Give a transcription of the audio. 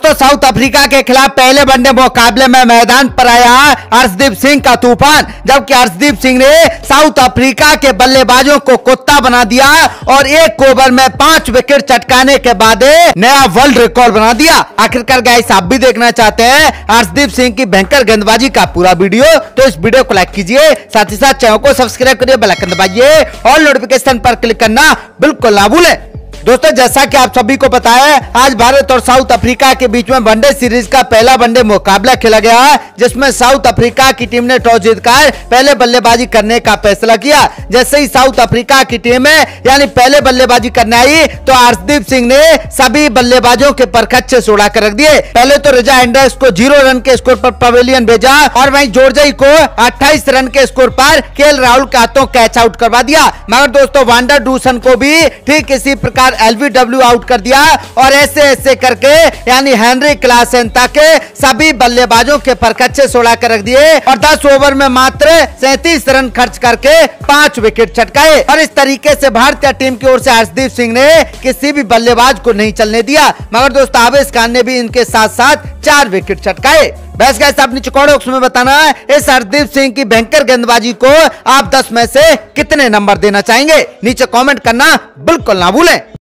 दोस्तों south Africa के खिलाफ पहले वनडे मुकाबले में मैदान पर आया अर्शदीप सिंह का तूफान, जबकि अर्शदीप सिंह ने साउथ अफ्रीका के बल्लेबाजों को कुत्ता बना दिया और एक ओवर में 5 विकेट चटकाने के बाद नया वर्ल्ड रिकॉर्ड बना दिया। आखिरकार गाइस आप भी देखना चाहते हैं अर्शदीप सिंह की भयंकर गेंदबाजी का पूरा वीडियो, तो इस वीडियो को लाइक कीजिए, साथ ही साथ चैनल को सब्सक्राइब करिए, बेल आइकन दबाइए और नोटिफिकेशन पर क्लिक करना बिल्कुल ना भूलें। दोस्तों जैसा कि आप सभी को पता है, आज भारत और साउथ अफ्रीका के बीच में वनडे सीरीज का पहला वनडे मुकाबला खेला गया, जिसमें साउथ अफ्रीका की टीम ने टॉस जीतकर पहले बल्लेबाजी करने का फैसला किया। जैसे ही साउथ अफ्रीका की टीम यानी पहले बल्लेबाजी करने आई तो अर्शदीप सिंह ने सभी बल्लेबाजों के परखच्चे उड़ा कर रख दिए। पहले तो रजा एंडर्स को 0 रन के स्कोर पर पवेलियन भेजा और वहीं जॉर्जिया को 28 रन के स्कोर पर केएल राहुल के हाथों कैच आउट करवा दिया। मगर दोस्तों वांडर डूसन को भी ठीक इसी प्रकार एलबीडब्ल्यू आउट कर दिया और ऐसे करके यानी हेनरी क्लासन तक सभी बल्लेबाजों के परखच्चे उड़ा कर रख दिए और 10 ओवर में मात्र 37 रन खर्च करके 5 विकेट चटकाए। और इस तरीके से भारतीय टीम की ओर से अर्शदीप सिंह ने किसी भी बल्लेबाज को नहीं चलने दिया। मगर दोस्तों आवेश खान ने भी इनके साथ साथ 4 विकेट चटकाए। बस गाइस आप नीचे कमेंट बॉक्स में बताना है इस अर्शदीप सिंह की भयंकर गेंदबाजी को आप 10 में से कितने नंबर देना चाहेंगे, नीचे कमेंट करना बिल्कुल ना भूलें।